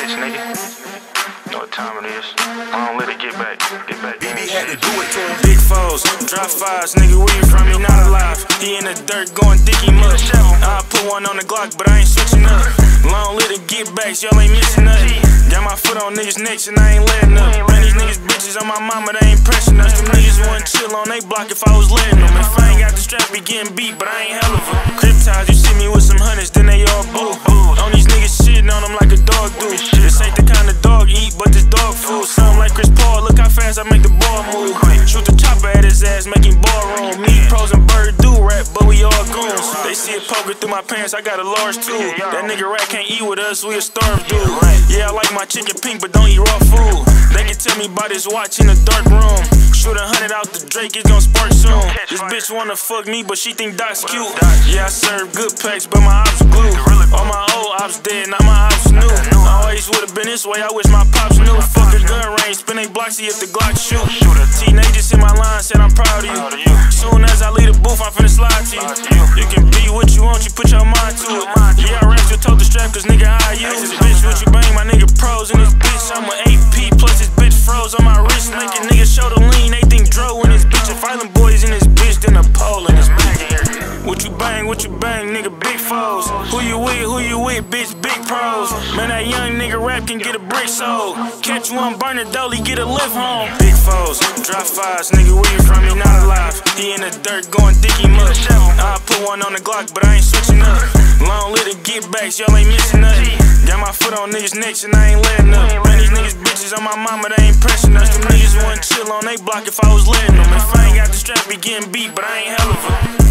bitch, nigga. You know what time it is. I don't let it get back. BB had to do it to him. Big 4's, drop 5's, nigga, where you from? He not alive. He in the dirt going dicky much. I put one on the Glock, but I ain't switching up. Long let it get back, y'all ain't missing nothing. Got my foot on niggas' necks and I ain't letting up. Man, these niggas bitches on my mama, they ain't pressing us. Them niggas wouldn't chill on they block if I was letting them. If I ain't got the strap, be getting beat, but I ain't hell of a. Crip ties, you see me with some hundreds, then they all boo. On these niggas shitting on them like a dog do. This ain't the kind of dog eat, but this dog food. Something like Chris Paul, look how fast I make the ball move. Shoot the chopper at his ass, making ballroom. Me, pros and bird do rap, but we all goons. They see it poking through my pants, I got a large too. That nigga rat can't eat with us, we a starved dude. Yeah, I like my chicken pink, but don't eat raw food. They can tell me about this watch in the dark room. Shoot 100 out the Drake, it's gon' spark soon. This bitch wanna fuck me, but she think Doc's cute. Yeah, I serve good packs, but my ops glue. All my old ops dead, not my ops new. I always would've been this way, I wish my pops knew. Fuck a gun range, spin they blocks, see if the Glock shoot. Teenagers in my line said I'm proud of you. Soon as I leave the booth, I'm finna slide to you. You can be what you want, you put your mind to it. Yeah, I rap you told the strap, cause nigga I use it. Bitch, what you bang, my nigga pros in this bitch. I'm with AP, plus this bitch froze on my wrist. Making niggas show the lean, they think Dro in this bitch. If Island boys in this bitch, then a pole in this bitch. What you bang, nigga, big 4's. Who you with, bitch, big pros. Man, that young nigga rap can get a brick sold. Catch one, burn a dolly, get a lift home. Big 4's, drop 5's, nigga, where you from? He not alive. He in the dirt going dicky much. I put one on the Glock, but I ain't switching up. Long let it get back, y'all ain't missing nothing. Got my foot on niggas' necks and I ain't letting up. Man, these niggas bitches on my mama, they ain't pressing us. Them niggas wouldn't chill on they block if I was letting them. If I ain't got the strap, be getting beat, but I ain't hell of a.